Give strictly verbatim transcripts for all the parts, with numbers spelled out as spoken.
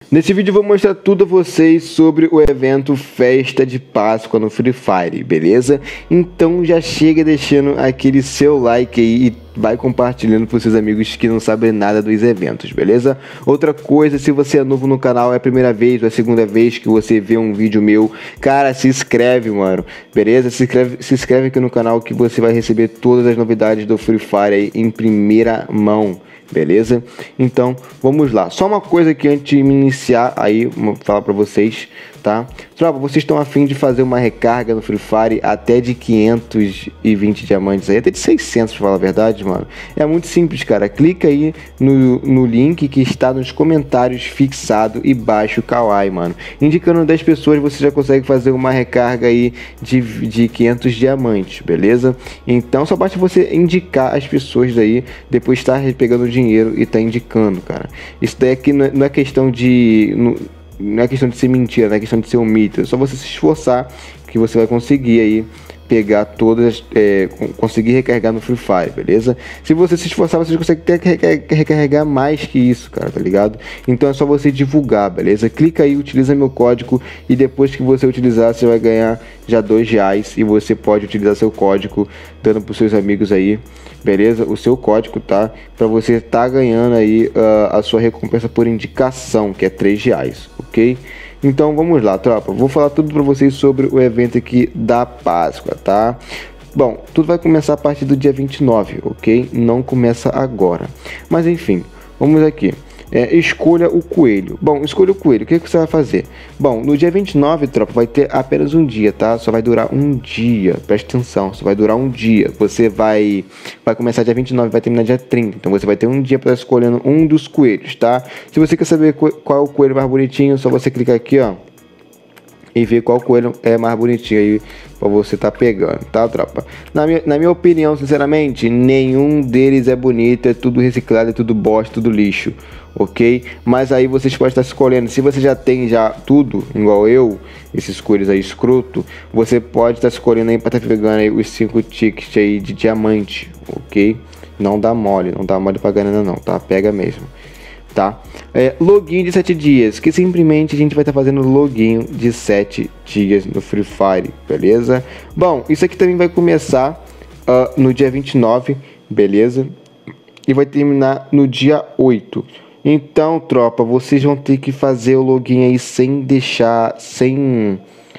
Nesse vídeo eu vou mostrar tudo a vocês sobre o evento Festa de Páscoa no Free Fire, beleza? Então já chega deixando aquele seu like aí e vai compartilhando com seus amigos que não sabem nada dos eventos, beleza? Outra coisa, se você é novo no canal, é a primeira vez ou a segunda vez que você vê um vídeo meu, cara, se inscreve, mano, beleza? Se inscreve, se inscreve aqui no canal que você vai receber todas as novidades do Free Fire aí em primeira mão. Beleza? Então, vamos lá. Só uma coisa que antes de me iniciar aí, vou falar pra vocês, tá? Tropa, vocês estão a fim de fazer uma recarga no Free Fire até de quinhentos e vinte diamantes aí, até de seiscentos, pra falar a verdade, mano. É muito simples, cara. Clica aí no, no link que está nos comentários fixado e baixa o Kawaii, mano. Indicando dez pessoas, você já consegue fazer uma recarga aí de, de quinhentos diamantes, beleza? Então, só basta você indicar as pessoas aí, depois estar pegando dinheiro e tá indicando, cara. Isso daí aqui não é questão de... Não, não é questão de ser mentira, não é questão de ser um mito. É só você se esforçar que você vai conseguir aí pegar todas, é, conseguir recarregar no Free Fire, beleza? Se você se esforçar, você consegue até recarregar mais que isso, cara, tá ligado? Então é só você divulgar, beleza? Clica aí, utiliza meu código e depois que você utilizar, você vai ganhar já dois reais e você pode utilizar seu código dando pros seus amigos aí, beleza? O seu código, tá? Pra você tá ganhando aí uh, a sua recompensa por indicação, que é três reais, ok? Então vamos lá, tropa, vou falar tudo para vocês sobre o evento aqui da Páscoa, tá? Bom, tudo vai começar a partir do dia vinte e nove, ok? Não começa agora, mas enfim, vamos aqui. É, escolha o coelho. Bom, escolha o coelho, o que, que você vai fazer? Bom, no dia vinte e nove, tropa, vai ter apenas um dia, tá? Só vai durar um dia, presta atenção, só vai durar um dia. Você vai vai começar dia vinte e nove, vai terminar dia trinta, então você vai ter um dia para estar escolhendo um dos coelhos, tá? Se você quer saber qual é o coelho mais bonitinho, só você clicar aqui, ó, e ver qual coelho é mais bonitinho aí pra você tá pegando, tá, tropa? Na minha, na minha opinião, sinceramente, nenhum deles é bonito, é tudo reciclado, é tudo bosta, tudo lixo, ok? Mas aí vocês podem estar escolhendo, se você já tem já tudo, igual eu, esses coelhos aí escroto, você pode estar escolhendo aí pra estar pegando aí os cinco tickets aí de diamante, ok? Não dá mole, não dá mole pra ganhar não, tá? Pega mesmo. Tá? É, login de sete dias, que simplesmente a gente vai estar tá fazendo login de sete dias no Free Fire, beleza? Bom, isso aqui também vai começar uh, no dia vinte e nove, beleza? E vai terminar no dia oito. Então, tropa, vocês vão ter que fazer o login aí sem deixar, sem,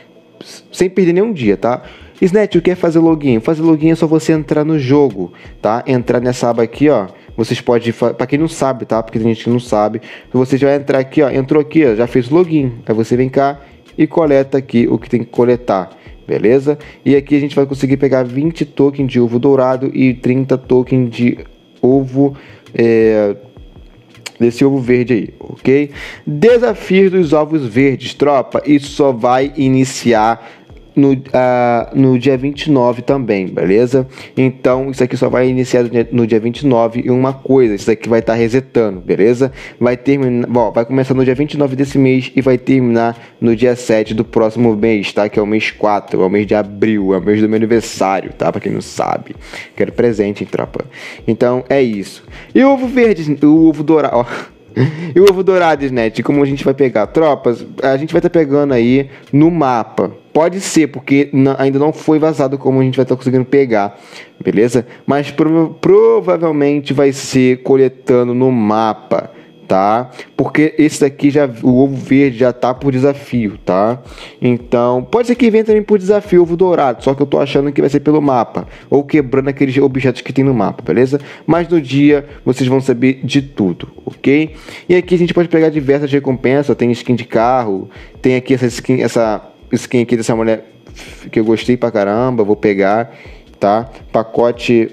sem perder nenhum dia, tá? Snatch, o que é fazer login? Fazer login é só você entrar no jogo, tá? Entrar nessa aba aqui, ó. Vocês podem, para quem não sabe, tá? Porque tem gente que não sabe. Você já vai entrar aqui, ó. Entrou aqui, ó. Já fez o login. Aí você vem cá e coleta aqui o que tem que coletar. Beleza? E aqui a gente vai conseguir pegar vinte tokens de ovo dourado e trinta tokens de ovo... É, desse ovo verde aí, ok? Desafio dos ovos verdes, tropa. Isso só vai iniciar... No, uh, no dia vinte e nove também, beleza? Então isso aqui só vai iniciar no dia, no dia vinte e nove e uma coisa, isso aqui vai estar tá resetando, beleza? Vai terminar, bom, vai começar no dia vinte e nove desse mês e vai terminar no dia sete do próximo mês, tá? Que é o mês quatro, é o mês de abril, é o mês do meu aniversário, tá? Pra quem não sabe, quero presente, hein, tropa? Então é isso. E o ovo verde, o ovo dourado, ó. E o ovo dourado, Snatch, como a gente vai pegar? Tropas, a gente vai estar tá pegando aí no mapa. Pode ser, porque ainda não foi vazado como a gente vai estar tá conseguindo pegar, beleza? Mas prov provavelmente vai ser coletando no mapa, tá? Porque esse daqui, já, o ovo verde já tá por desafio, tá? Então, pode ser que venha também por desafio o ovo dourado, só que eu tô achando que vai ser pelo mapa, ou quebrando aqueles objetos que tem no mapa, beleza? Mas no dia, vocês vão saber de tudo, ok? E aqui a gente pode pegar diversas recompensas, tem skin de carro, tem aqui essa skin, essa skin aqui dessa mulher que eu gostei pra caramba, vou pegar, tá? Pacote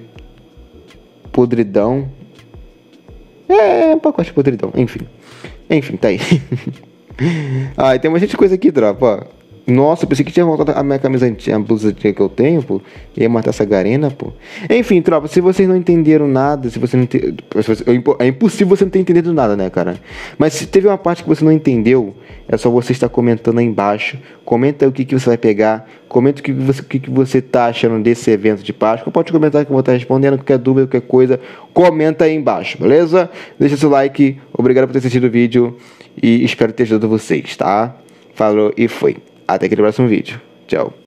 podridão. É, pacote podridão, enfim. Enfim, tá aí. Ah, e tem uma gente de coisa aqui, tropa, ó. Nossa, eu pensei que tinha voltado a minha camisa antiga, a blusa antiga que eu tenho, pô. Ia matar essa Garena, pô. Enfim, tropa, se vocês não entenderam nada, se você não ente... é impossível você não ter entendido nada, né, cara? Mas se teve uma parte que você não entendeu, é só você estar comentando aí embaixo. Comenta o que, que você vai pegar. Comenta o que você, o que, que você tá achando desse evento de Páscoa. Pode comentar que eu vou estar respondendo. Qualquer dúvida, qualquer coisa, comenta aí embaixo, beleza? Deixa seu like. Obrigado por ter assistido o vídeo. E espero ter ajudado vocês, tá? Falou e foi. Até aquele próximo vídeo. Tchau.